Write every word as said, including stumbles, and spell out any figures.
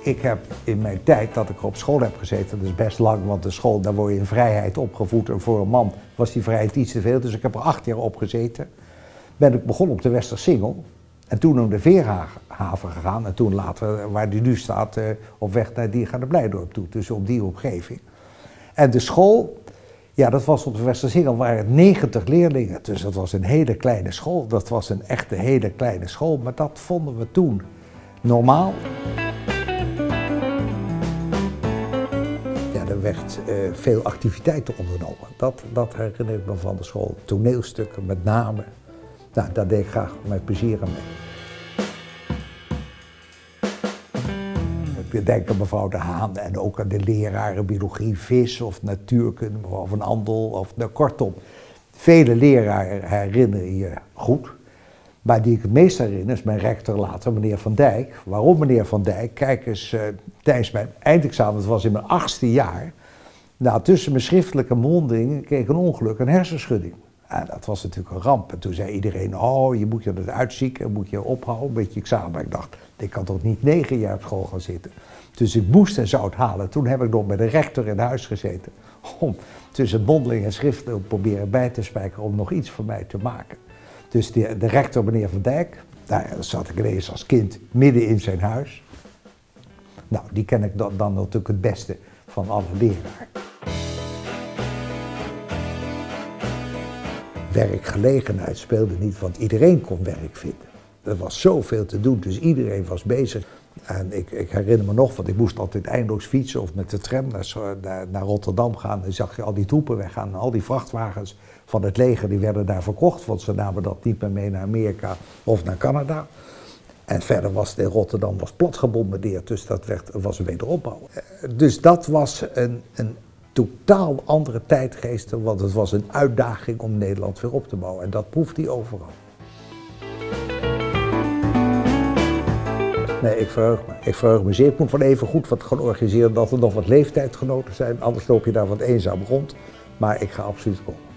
ik heb in mijn tijd dat ik op school heb gezeten, dat is best lang, want de school, daar word je in vrijheid opgevoed. En voor een man was die vrijheid iets te veel, dus ik heb er acht jaar op gezeten. Ben ik begonnen op de Westersingel en toen naar de Veerhaven gegaan en toen later, waar die nu staat, op weg naar Diergaarde-Blijdorp toe, dus op die omgeving. En de school, ja, dat was op de Westersingel, waren negentig leerlingen, dus dat was een hele kleine school. Dat was een echte hele kleine school, maar dat vonden we toen normaal. Ja, er werd uh, veel activiteiten ondernomen. Dat, dat herinner ik me van de school. Toneelstukken met name. Nou, daar deed ik graag met plezier aan mee. Ik denk aan mevrouw De Haan en ook aan de leraren biologie, vis of natuurkunde, mevrouw Van Andel. Of, nou, kortom, vele leraren herinner je goed. Maar die ik het meest herinner is mijn rector later, meneer Van Dijk. Waarom meneer Van Dijk? Kijk eens, uh, tijdens mijn eindexamen, dat was in mijn achtste jaar. Nou, tussen mijn schriftelijke mondeling kreeg ik een ongeluk, een hersenschudding. En dat was natuurlijk een ramp. En toen zei iedereen, oh, je moet je dat uitzieken, moet je ophouden met je examen. Ik dacht, ik kan toch niet negen jaar op school gaan zitten. Dus ik moest en zou het halen. Toen heb ik nog met de rector in huis gezeten. Om tussen mondeling en schriftelijk proberen bij te spijkeren om nog iets voor mij te maken. Dus de, de rector, meneer Van Dijk, daar zat ik ineens als kind midden in zijn huis. Nou, die ken ik dan, dan natuurlijk het beste van alle leraren. Werkgelegenheid speelde niet, want iedereen kon werk vinden. Er was zoveel te doen, dus iedereen was bezig. En ik, ik herinner me nog, want ik moest altijd eindeloos fietsen of met de tram naar, naar, naar Rotterdam gaan. Dan zag je al die troepen weggaan en al die vrachtwagens van het leger, die werden daar verkocht, want ze namen dat niet meer mee naar Amerika of naar Canada. En verder was het in Rotterdam was plat gebombardeerd, dus dat werd, was een wederopbouw. Dus dat was een, een totaal andere tijdgeest, want het was een uitdaging om Nederland weer op te bouwen. En dat proeft hij overal. Nee, ik verheug me. Ik verheug me zeer. Ik moet van even goed wat gaan organiseren dat er nog wat leeftijdgenoten zijn, anders loop je daar wat eenzaam rond. Maar ik ga absoluut komen.